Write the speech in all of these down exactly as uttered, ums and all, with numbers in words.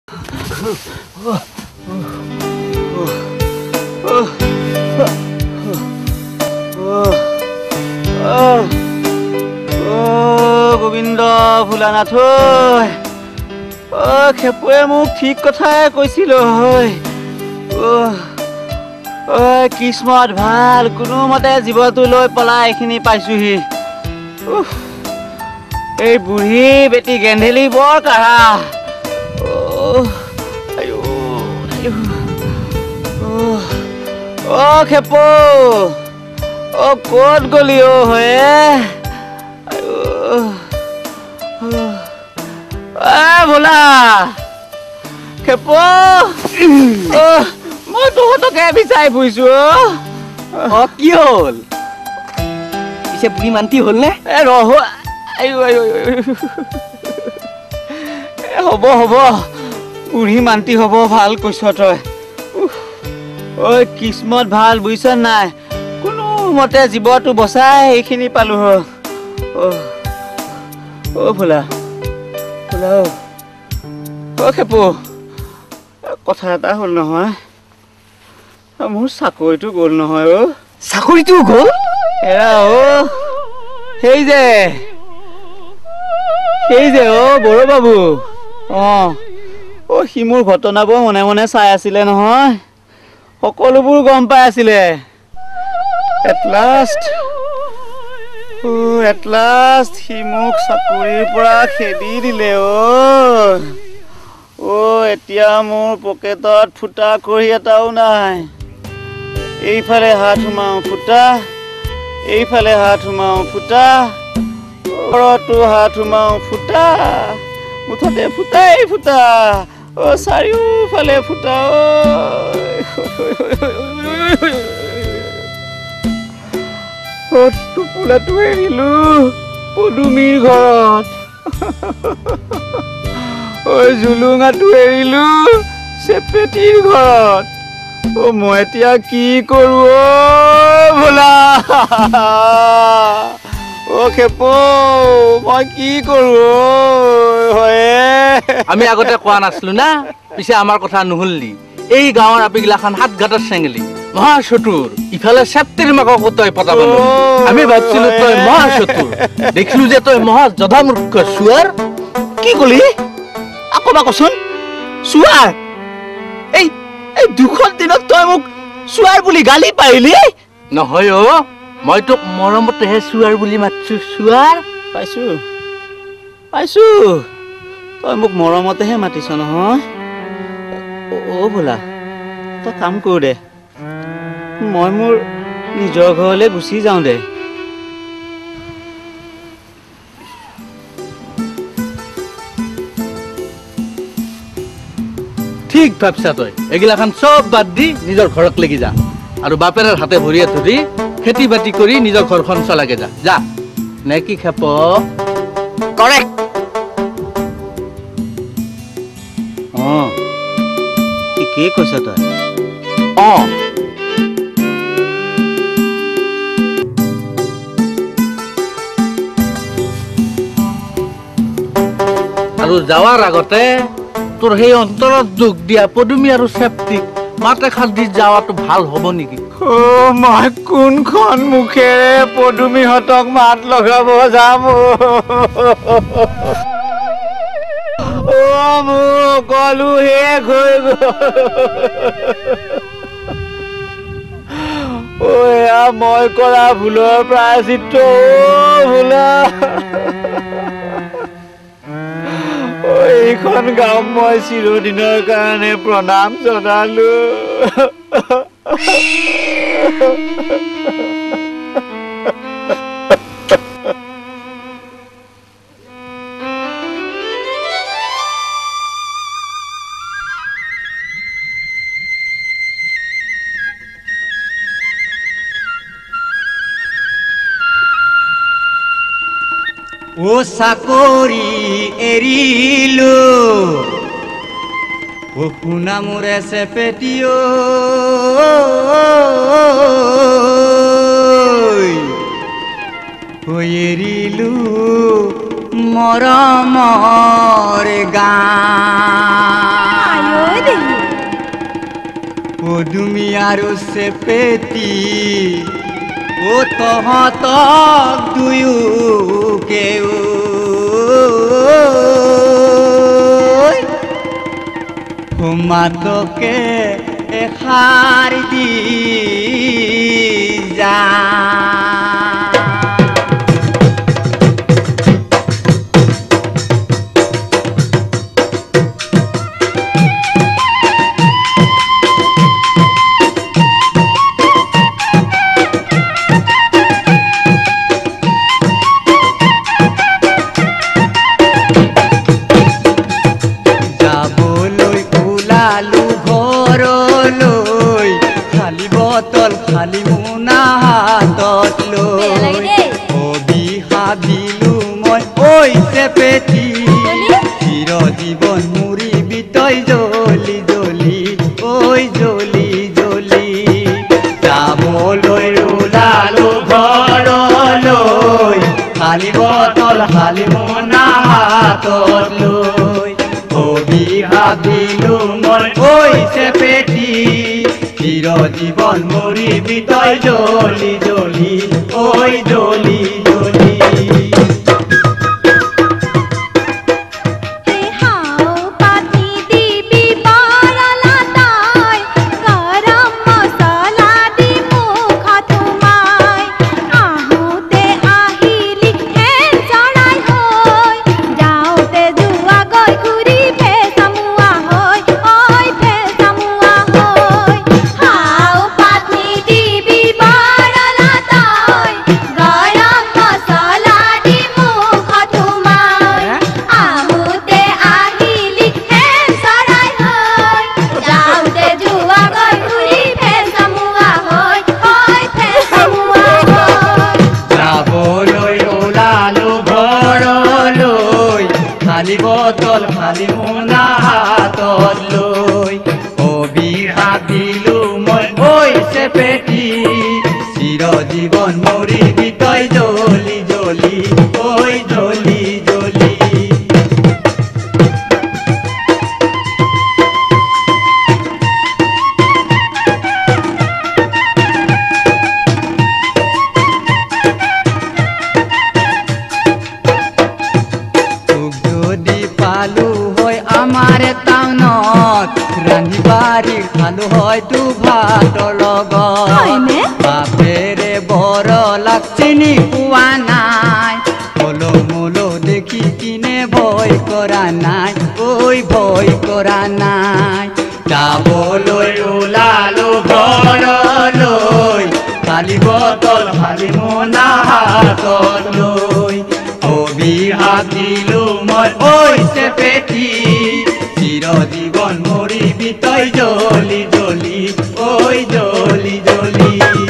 গোবিন্দ ভোলানাথ খেপুৱে মোক ঠিক কথাই কৈছিল কিসমত ভাল কোনোমতে জীৱটো লৈ পলাই এইখিনি পাইছোহি এই বুঢ়ী বেটি গেন্ধেলি বৰ কাঢ়া অ খেপু অ ক'ত গলি অ হয়ে ভোলা খেপু মই তহঁতকে বিচাৰি ফুৰিছো অ কি হ'ল পিছে বুঢ়ী মান্তি হ'ল নে এ ৰহ হ'ব হ'ব বুঢ়ী মান্তি হ'ব ভাল কৈছ তই ঐ কিসমত ভাল বুজিছ নাই কোনো মতে জীৱটো বচাই এইখিনি পালো অ অ ভোলা ভোলা অ খেপু কথা এটা হ'ল নহয় মোৰ চাকৰিটো গ'ল নহয় অ চাকৰিটো গ'ল এৰা অ সেই যে সেই যে অ বড়ো বাবু অ অ সি মোৰ ঘটনাবোৰ মনে মনে চাই আছিলে নহয় সকলোবোৰ গম পাই আছিলে at last uh at last সি মোক চাকৰিৰ পৰা খেদি দিলে অ অ এতিয়া মোৰ পকেটত ফুটা কৰি এটাও নাই এইফালে হাত সোমাও ফুটা এইফালে হাত সোমাও ফুটা ওপৰতো হাত সোমাও ফুটা মুঠতে ফুটাই ফুটা অ চাৰিওফালে ফুটা অ টোপোলাটো এৰিলো পদুমীৰ ঘৰত ঐ জুলুঙাটো এৰিলো চেপেটিৰ ঘৰত অ মই এতিয়া কি কৰো অ ভোলা অ খেপু মই কি কৰো হয়ে আমি আগতে কোৱা নাছিলো না পিছে আমাৰ কথা নুশুনলি এই গাঁৱৰ আপিগিলাখান হাত ঘাটৰ চেঙেলি মহা চতুৰ ইফালে চেপ্তিৰ মাকক তই পতাব আমি ভাবছিলো তই মহা চতুৰ দেখিলো যে তই মহা জধামূৰ্খ চুৱাৰ কি কলি আকৌ বা কচোন চুৱাৰ এই এই দুখন দিনত তই মোক চুৱাৰ বুলি গালি পাৰিলি নহয় অ মই তোক মৰমতেহে চুৱাৰ বুলি মাতছো চুৱাৰ পাইছো পাইছো তই মোক মৰমতেহে মাতিছ নহয় অ ভোলা তই কাম কৰো দে মই মোৰ নিজৰ ঘৰলৈ গুচি যাওঁ দে ঠিক ভাবছা তই এগিলাখান চব বাদ দি নিজৰ ঘৰত লাগি যা আৰু বাপেৰৰ হাতে ভৰিয়ে ধৰি খেতি বাতি কৰি নিজৰ ঘৰখন চলাগে যা যা নে কি খেপ কৰেক্ট অ ঠিকেই কৈছ তই অ আৰু যাৱাৰ আগতে তোৰ সেই অন্তৰত দুখ দিয়া পদুমী আৰু চেপ্তিক মাত এষাৰ দি যাৱাটো ভাল হ'ব নেকি অ মই কোনখন মুখেৰে পদুমীহঁতক মাত লগাব যাম অ মোৰ কলো শেষ হৈ গ'ল অ এয়া মই কৰা ভুলৰ প্ৰায়শ্চিত্ত অ ভোলা এইখন গাঁও মই চিৰদিনৰ কাৰণে প্ৰণাম জনালো ও চাকৰি এৰিলো ও শুনা মোৰে চেপেটিও এৰিলো মৰমৰ গান আৰু চেপেটি ও তহঁতক দুয়োকেও মাতকে এষাৰ দি যা খালি মোনা হাতত লৈ কবি ভাবিলো মই ঐ চেপেটি চিৰ জীৱন মুৰিবি তই জ্বলি জ্বলি ঐ জ্বলি জ্বলি যাবলৈ ওলালো ঘৰলৈ খালি বটল খালি মোনা হাতত লৈ কবি ভাবিলো মই ঐ চেপেটি চিৰ জীৱন মৰিবি তই জ্বলি জ্বলি ঐ জ্বলি জ্বলি খালি বটল খালি মোনা হাতত লৈ কবি ভাবিলো মই ঐ চেপেটি চিৰ জীৱন মৰিবি তই জ্বলি জ্বলি ঐ জ্বলি জ্বলি পালো হয় আমাৰ টাউনত ৰান্ধি বাঢ়ি খালো হয়তো ভাতৰ লগত বাপেৰে বৰ লাগ চিনি পোৱা নাই হলো মোলো দেখি কিনে ভয় কৰা নাই ঐ ভয় কৰা নাই যাবলৈ ওলালো ঘৰলৈ খালি বটল খালি মোনা হাতত লৈ কবি ভাবিলো মই ঐ চেপেটি চিৰ জীৱন মৰিবি তই জ্বলি জ্বলি ঐ জ্বলি জ্বলি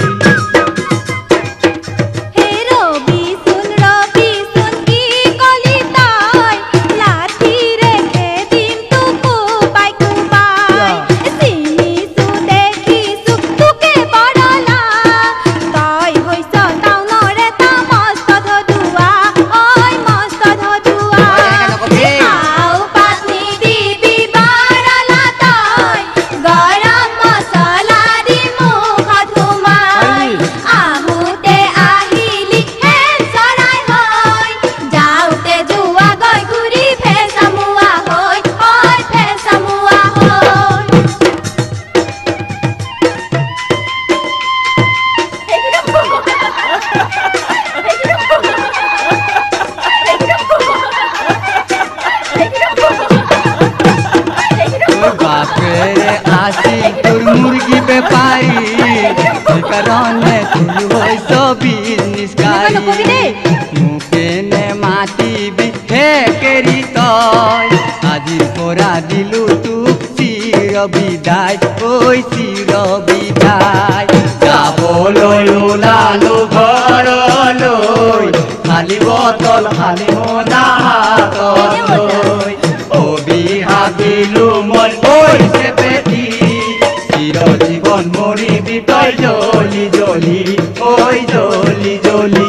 বাপেৰে আসি তোৰ মুৰ্গী বেপাৰী সেইকাৰণে তুই হৈছ বিজনেছকাৰী মোকেনে মাতিবি হে কেৰি তই আজিৰ পৰা দিলো তোক চিৰ বিদায় ঐ চিৰ বিদায় যাবলৈ ওলালো ঘৰলৈ খালি বটল খালি মোনা হাতত লৈ কবি ভাবিলো মই ঐ চেপেটি চিৰ জীৱন মৰিবি তই জ্বলি জ্বলি ঐ জ্বলি জ্বলি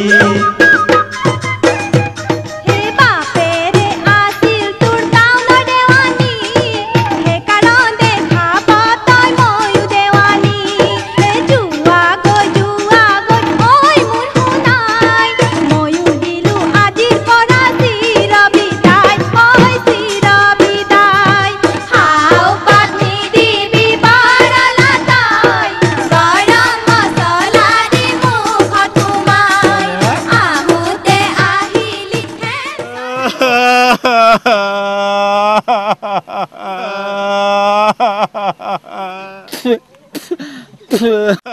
Ha